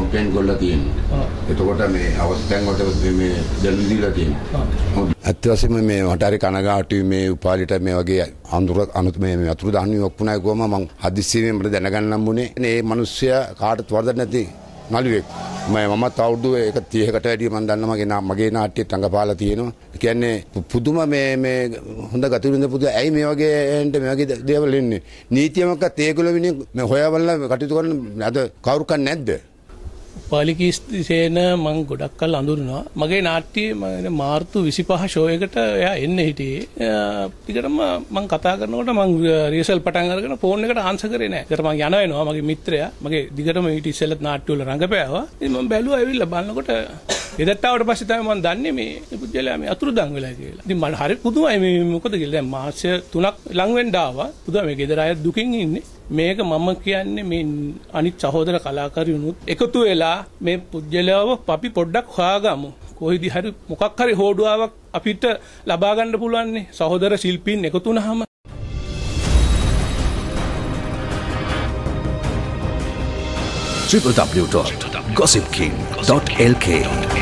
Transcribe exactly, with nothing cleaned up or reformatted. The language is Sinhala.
කම්පේන් කරලා තියෙනවා. එතකොට මේ අවස්ථාවෙන් වලට මේ දැනුම් දීලා තියෙනවා. ඇත්ත වශයෙන්ම මේ මට හරි කනගාටුයි මේ උපාලිට මේ වගේ අඳුර අනුත් මේ අතුරු දහන්නේ ඔක්කුණයි ගොම මම හදිස්සියෙන් මට දැනගන්න හම්බුනේ. මේ මිනිස්සයා කාටවත් වරදක් නැති නළුවෙක්. මම මමත් අවුරුදු එක තිහකට වැඩිය මම දන්නා මගේ මගේ නාට්‍යයට රංගපාලා තියෙනවා. ඒ කියන්නේ පුදුම මේ මේ හොඳ ගතිවිඳ පුදු ඇයි මේ වගේ එන්ට මේ වගේ දේවල් එන්නේ. නීතියමක්වත් ඒගොල්ලෝ විනේ මේ හොයවලා කටයුතු කරන අද කවුරු කන්නේ නැද්ද? පාලිකීස්තේන මං ගොඩක් කල් අඳුරනවා. මගේ නාට්‍යයේ මම මාර්තු විසිපහ ෂෝ එකට එයා එන්න හිටියේ. ටිකටම මං කතා කරනකොට මං රියසල් පටන් අරගෙන ෆෝන් එකට ආන්සර් කරේ නැහැ. ඒකට මං යනවා එනවා මගේ මිත්‍රයා. මගේ දිගටම ඊට ඉස්සෙල්ලත් නාට්‍ය වල රඟපෑවා. ඉතින් මං බැලුවා ඇවිල්ලා බලනකොට එදට්ටාවට පස්සේ තමයි මං දන්නේ මේ පුජ්‍යලයා මේ අතුරුදන් වෙලා කියලා. ඉතින් මට හරි පුදුමයි මේ මොකද කියලා. දැන් මාස තුනක් ලඟ වෙන්න ආවා. පුදුම මේ ගෙදර අය දුකින් ඉන්නේ. මේක මම කියන්නේ මේ අනිත් සහෝදර කලාකාරියුනුත් එකතු වෙලා මේ පුජ්‍යලයව අපි පොඩ්ඩක් හොයාගමු. කොයිදි හරි මොකක් හරි හෝඩුවාවක් අපිට ලබා ගන්න පුළුවන් නේ සහෝදර ශිල්පීන් එකතු වුණාම. w w w dot gossip king dot l k